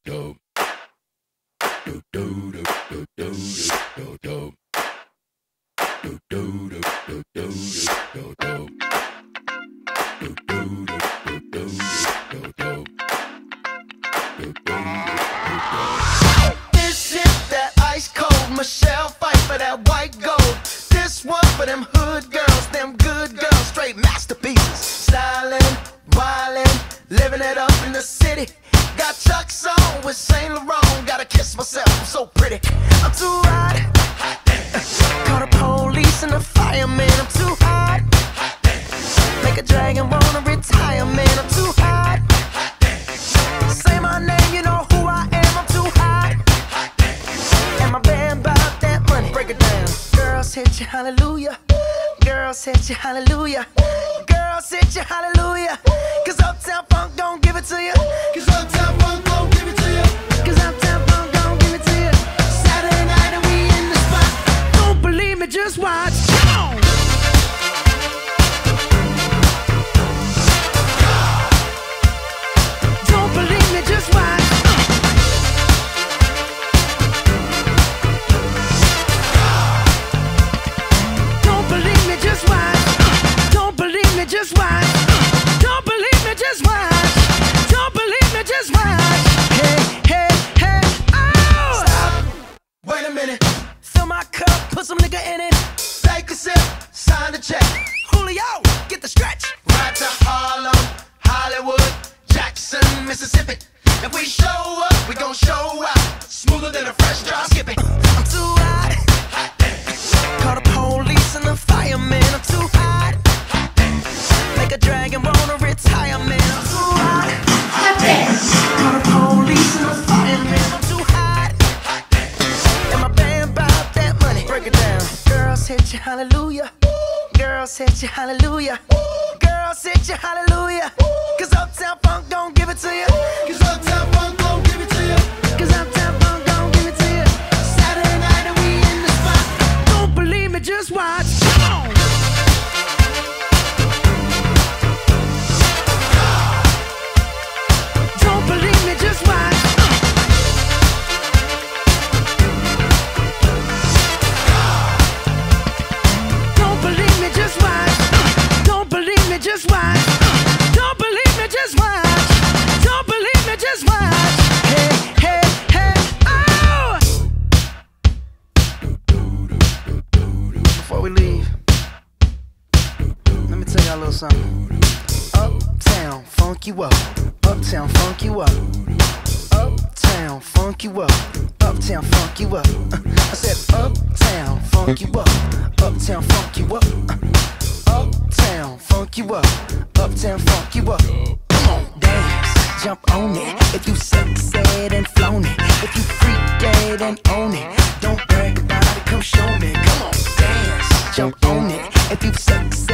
This hit that ice cold Michelle fight for that white gold. This one for them hood girls, them good girls, straight masterpieces. Stylin', wildin', living it up in the city. Got Chuck's on with Saint Laurent. Gotta kiss myself, I'm so pretty. I'm too hot. Call the police and the fireman. I'm too hot. Make a dragon wanna retire, man. I'm too hot. Say my name, you know who I am. I'm too hot. And my band bout that money. Break it down. Girls hit you, hallelujah. Girls hit you, hallelujah. Girls hit you, hallelujah. Cause Uptown Funk don't give it to you. Cause Uptown Funk don't give it to you. Cause Uptown Funk don't give it to you. Saturday night and we in the spot. Don't believe me, just watch. Come on. Don't believe me, just watch. Don't believe me, just watch. Don't believe me, just watch. Don't believe me, just watch. Don't believe me, just watch. Hey, hey, hey, oh! Stop. Wait a minute. Fill my cup, put some nigga in it. Take a sip, sign the check. Julio, get the stretch. Right to Harlem, Hollywood, Jackson, Mississippi. If we show up, we gon' show out. Smoother than a fresh drop skipping. I'm too hot. Call the police and the fireman. I'm too hot. Make a dragon wanna retire, man. I'm too hot. Call the police and the fireman. I'm too hot. And my band bout that money. Break it down. Girls hit you, hallelujah. Girls hit you, hallelujah. Girls hit you, hallelujah. Cause Uptown Funk don't give it to you. Cause Uptown Funk don't give it to you. Cause Uptown Funk don't give it to you. Saturday night and we in the spot. Don't believe me, just watch. Come on. Don't believe me, just watch. Don't believe me, just watch. Don't believe me, just watch. Don't believe me, just watch. Don't believe me, just watch. Hey, hey, hey, oh! Before we leave, let me tell y'all a little something. Uptown, funk you up. Uptown, funk you up. Uptown, funk you up. Uptown, funk you up. I said uptown, funk you up. Uptown, funk you up. Uptown, funk you up. Uptown, funk you up. Come on, dance, jump on it. If you sexed and flown it. If you freak dead and own it. Don't brag about it, come show me. Come on, dance, jump on it. If you sexed